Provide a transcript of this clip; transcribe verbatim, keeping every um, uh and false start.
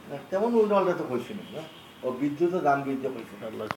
তেমন উল্টাপাল্টা তো কইছি না ও বিদ্যুতের দাম বৃদ্ধি কইছে